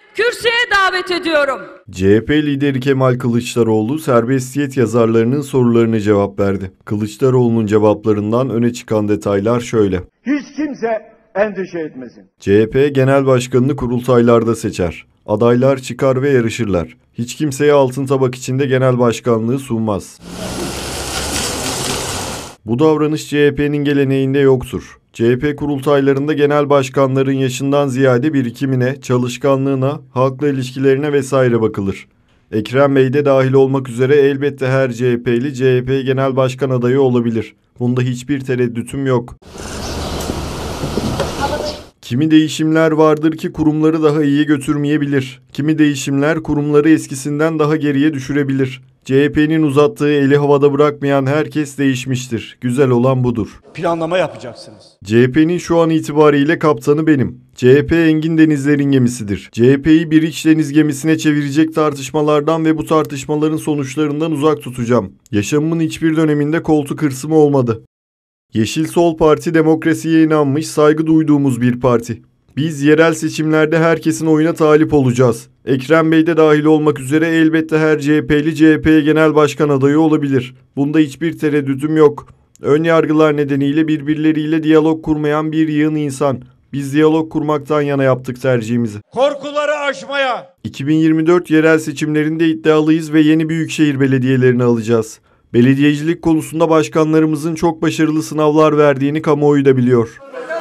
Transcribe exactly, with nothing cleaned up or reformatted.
kürsüye davet ediyorum. C H P lideri Kemal Kılıçdaroğlu serbestiyet yazarlarının sorularına cevap verdi. Kılıçdaroğlu'nun cevaplarından öne çıkan detaylar şöyle. Hiç kimse endişe etmesin. C H P Genel Başkanı'nı kurultaylarda seçer. Adaylar çıkar ve yarışırlar. Hiç kimseye altın tabak içinde genel başkanlığı sunmaz. Bu davranış C H P'nin geleneğinde yoktur. C H P kurultaylarında genel başkanların yaşından ziyade birikimine, çalışkanlığına, halkla ilişkilerine vesaire bakılır. Ekrem Bey de dahil olmak üzere elbette her C H P'li C H P genel başkan adayı olabilir. Bunda hiçbir tereddütüm yok. Kimi değişimler vardır ki kurumları daha iyiye götürmeyebilir. Kimi değişimler kurumları eskisinden daha geriye düşürebilir. C H P'nin uzattığı eli havada bırakmayan herkes değişmiştir. Güzel olan budur. Planlama yapacaksınız. C H P'nin şu an itibariyle kaptanı benim. C H P Engin Denizler'in gemisidir. C H P'yi bir iç deniz gemisine çevirecek tartışmalardan ve bu tartışmaların sonuçlarından uzak tutacağım. Yaşamımın hiçbir döneminde koltuk hırsım olmadı. Yeşil Sol Parti demokrasiye inanmış, saygı duyduğumuz bir parti. Biz yerel seçimlerde herkesin oyuna talip olacağız. Ekrem Bey de dahil olmak üzere elbette her C H P'li C H P genel başkan adayı olabilir. Bunda hiçbir tereddütüm yok. Ön yargılar nedeniyle birbirleriyle diyalog kurmayan bir yığın insan. Biz diyalog kurmaktan yana yaptık tercihimizi. Korkuları aşmaya. iki bin yirmi dört yerel seçimlerinde iddialıyız ve yeni büyükşehir belediyelerini alacağız. Belediyecilik konusunda başkanlarımızın çok başarılı sınavlar verdiğini kamuoyu da biliyor.